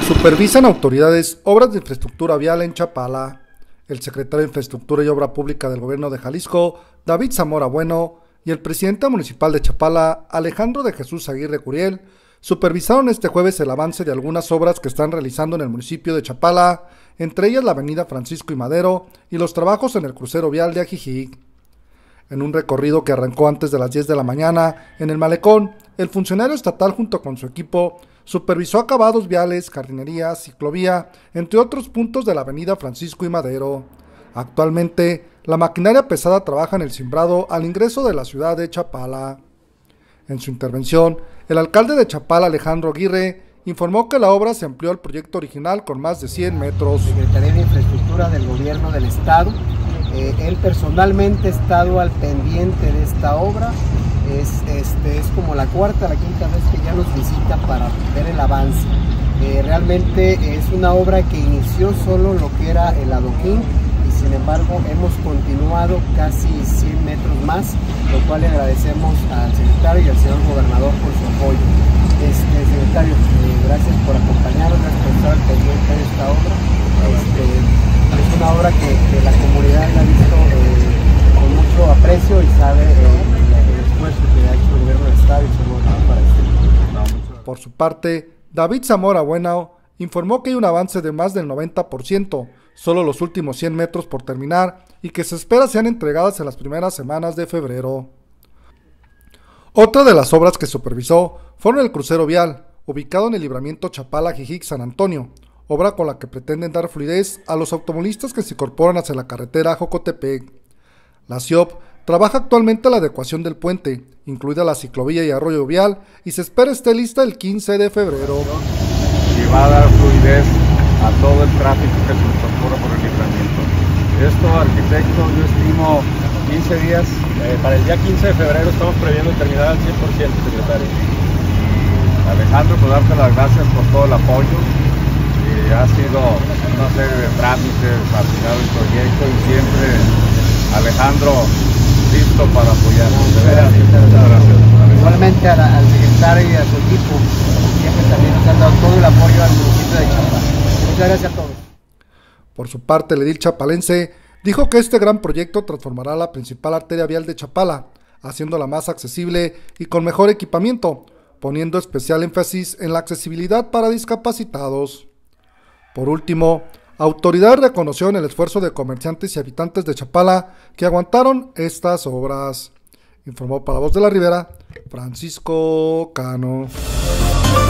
Supervisan autoridades obras de infraestructura vial en Chapala. El secretario de Infraestructura y Obra Pública del Gobierno de Jalisco, David Zamora Bueno, y el presidente municipal de Chapala, Alejandro de Jesús Aguirre Curiel, supervisaron este jueves el avance de algunas obras que están realizando en el municipio de Chapala, entre ellas la avenida Francisco y Madero y los trabajos en el crucero vial de Ajijic. En un recorrido que arrancó antes de las 10 de la mañana en el malecón, el funcionario estatal junto con su equipo supervisó acabados viales, jardinería, ciclovía, entre otros puntos de la avenida Francisco y Madero. Actualmente, la maquinaria pesada trabaja en el cimbrado al ingreso de la ciudad de Chapala. En su intervención, el alcalde de Chapala, Alejandro Aguirre, informó que la obra se amplió al proyecto original con más de 100 metros. Secretaría de Infraestructura del Gobierno del Estado, él personalmente ha estado al pendiente de esta obra. Es como la cuarta, la quinta vez que ya nos visita para ver el avance. Realmente es una obra que inició solo lo que era el adoquín y sin embargo hemos continuado casi 100 metros más, lo cual le agradecemos al secretario y al señor gobernador por su apoyo. Secretario, gracias por acompañarnos, gracias por estar al pendiente de esta obra. Es una obra que la comunidad la ha visto con mucho aprecio y sabe Por su parte, David Zamora Bueno informó que hay un avance de más del 90%, solo los últimos 100 metros por terminar y que se espera sean entregadas en las primeras semanas de febrero. Otra de las obras que supervisó fueron el crucero vial, ubicado en el libramiento Chapala-Ajijic-San Antonio, obra con la que pretenden dar fluidez a los automovilistas que se incorporan hacia la carretera Jocotepec. La CIOP trabaja actualmente la adecuación del puente, incluida la ciclovía y arroyo vial, y se espera esté lista el 15 de febrero. Y va a dar fluidez a todo el tráfico que se incorpora por el libramiento. Esto, arquitecto, yo estimo 15 días. Para el día 15 de febrero estamos previendo terminar al 100%, secretario. Y Alejandro, pues darte las gracias por todo el apoyo. Ha sido una serie de trámites al final del proyecto y siempre Alejandro listo para apoyarnos. De veras, gracias. Igualmente al secretario y a su equipo, siempre también nos han dado todo el apoyo al municipio de Chapala. Muchas gracias a todos. Por su parte, el edil chapalense dijo que este gran proyecto transformará la principal arteria vial de Chapala, haciéndola más accesible y con mejor equipamiento, poniendo especial énfasis en la accesibilidad para discapacitados. Por último, autoridades reconocieron el esfuerzo de comerciantes y habitantes de Chapala que aguantaron estas obras. Informó para Voz de la Ribera, Francisco Cano.